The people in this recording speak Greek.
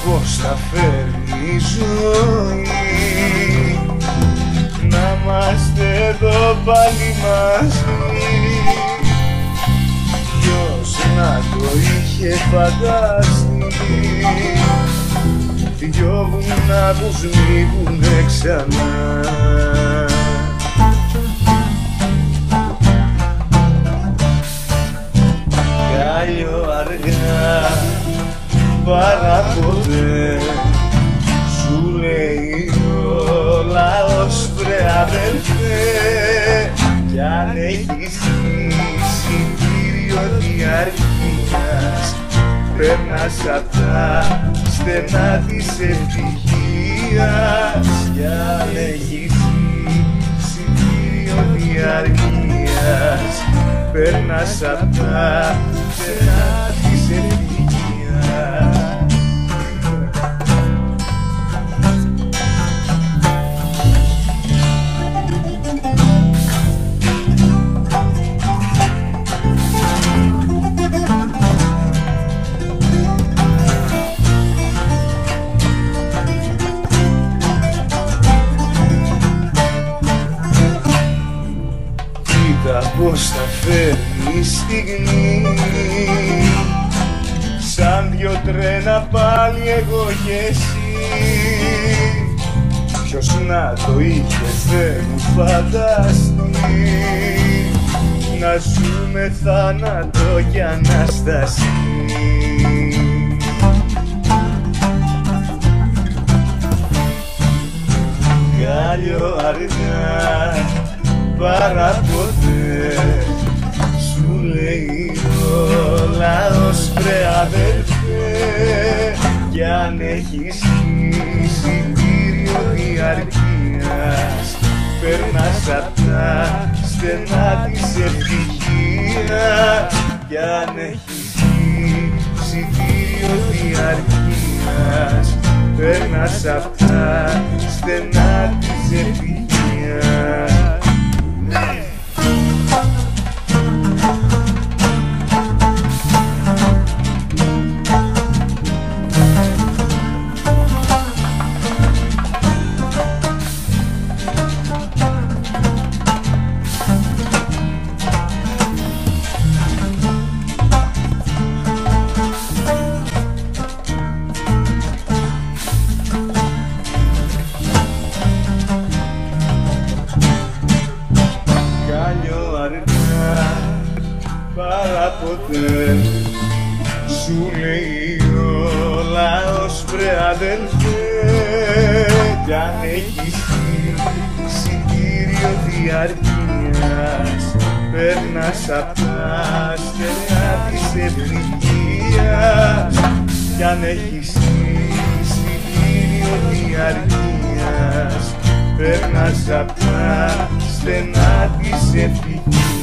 πως θα φέρνει η ζωή να είμαστε εδώ πάλι μαζί. Ποιος να το είχε φανταστεί, δυο βουνά που σμίγουνε ξανά. Κάλλιο αργά παρά ποτέ, σου λέει ο λαός βρε αδελφέ, κι αν έχεις εισιτήριο διαρκείας, περνάς απ' τα στενά της ευτυχίας. Κι αν έχεις εισιτήριο διαρκείας, περνάς απ' τα στενά της ευτυχίας. Κοίτα πως θα φέρνει η στιγμή, σαν δυο τρένα πάλι εγώ και εσύ. Ποιος να το είχε Θεέ μου φανταστεί, να ζούμε θάνατο κι Ανάσταση. Κάλλιο αργά παρά ποτέ, σου λέει ο λαός βρε αδελφέ, κι αν έχεις εισιτήριο διαρκείας, περνάς απ' τα στενά της ευτυχίας. Κι αν έχεις εισιτήριο διαρκείας, περνάς απ' τα στενά της ευτυχίας. Παρά ποτέ, σου λέει ο λαός βρε αδελφέ, κι αν έχεις εισιτήριο διαρκείας, περνάς απ' τα στενά της ευτυχίας. Κι αν έχεις εισιτήριο διαρκείας, περνάς απ' τα στενά της ευτυχίας.